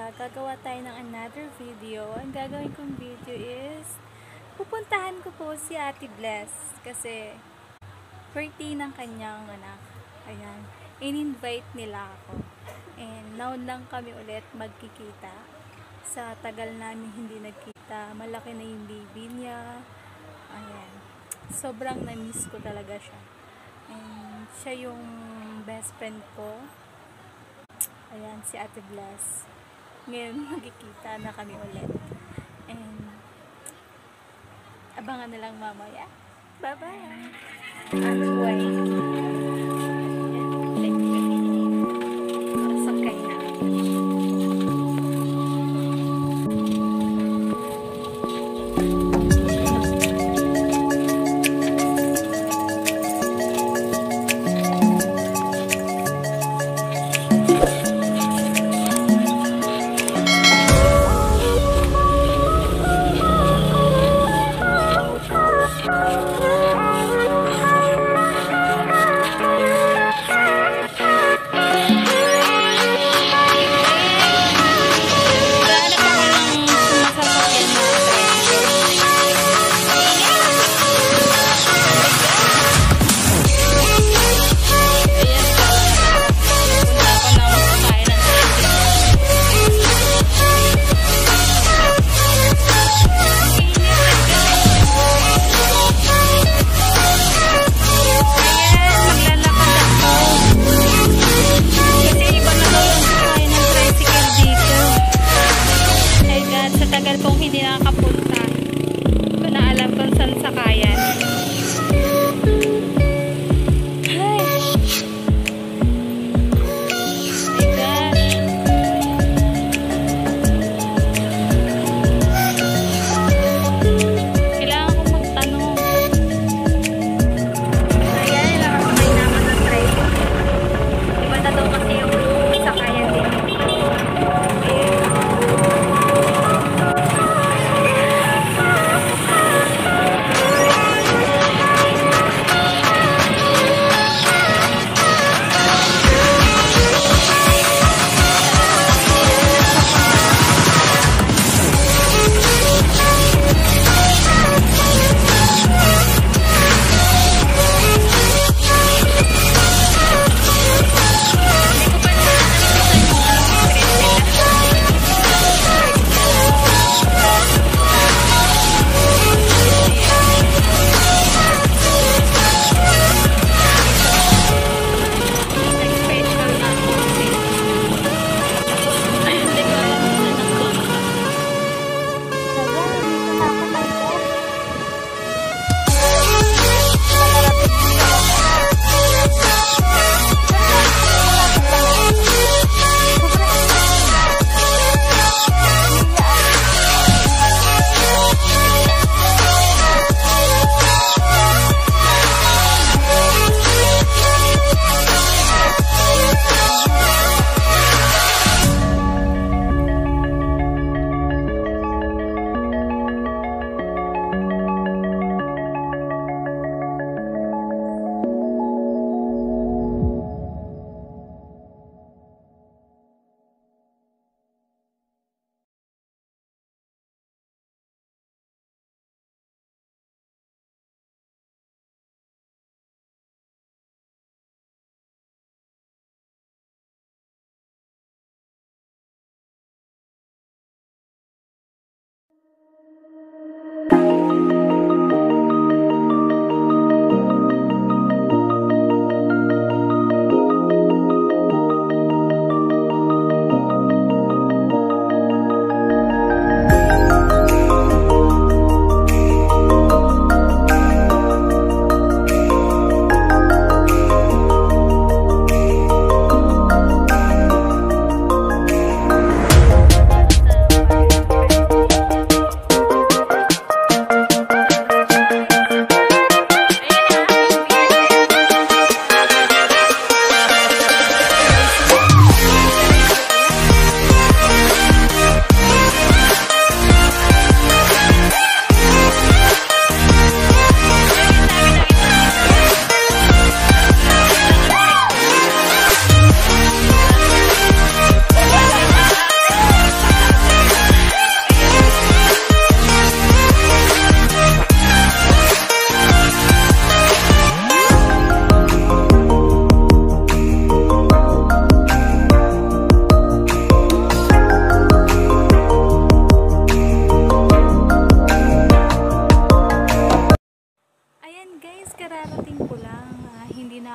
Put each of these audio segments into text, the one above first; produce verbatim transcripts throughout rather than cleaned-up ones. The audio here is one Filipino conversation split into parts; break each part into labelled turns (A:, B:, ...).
A: gagawa tayo ng another video. Ang gagawin kong video is pupuntahan ko po si Ate Bless kasi birthday ng kanyang anak. Ayan, in-invite nila ako. And now lang kami ulit magkikita. Sa tagal namin hindi nagkita, malaki na yung baby niya. Ayan, sobrang na-miss ko talaga siya. And siya yung best friend ko. Ayan, si Ate Bless. Ngayon, magkikita na kami ulit. And, abangan na lang mamaya. Bye-bye! Anyway, sakay na.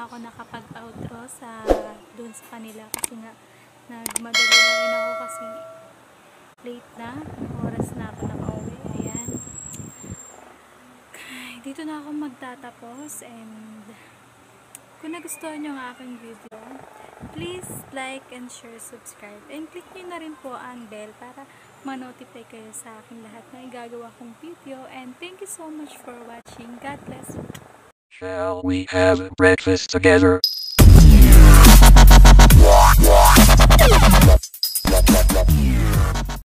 A: na ako nakapag-outro sa dun sa kanila kasi nga nagmadali na rin ako kasi late na, oras na ako nakauwi. Ayan, dito na ako magtatapos, and kung nagustuhan nyo ang aking video, please like and share, subscribe, and click nyo na rin po ang bell para ma-notify kayo sa aking lahat na igagawa kong video. And thank you so much for watching. God bless you.
B: Shall we have breakfast together?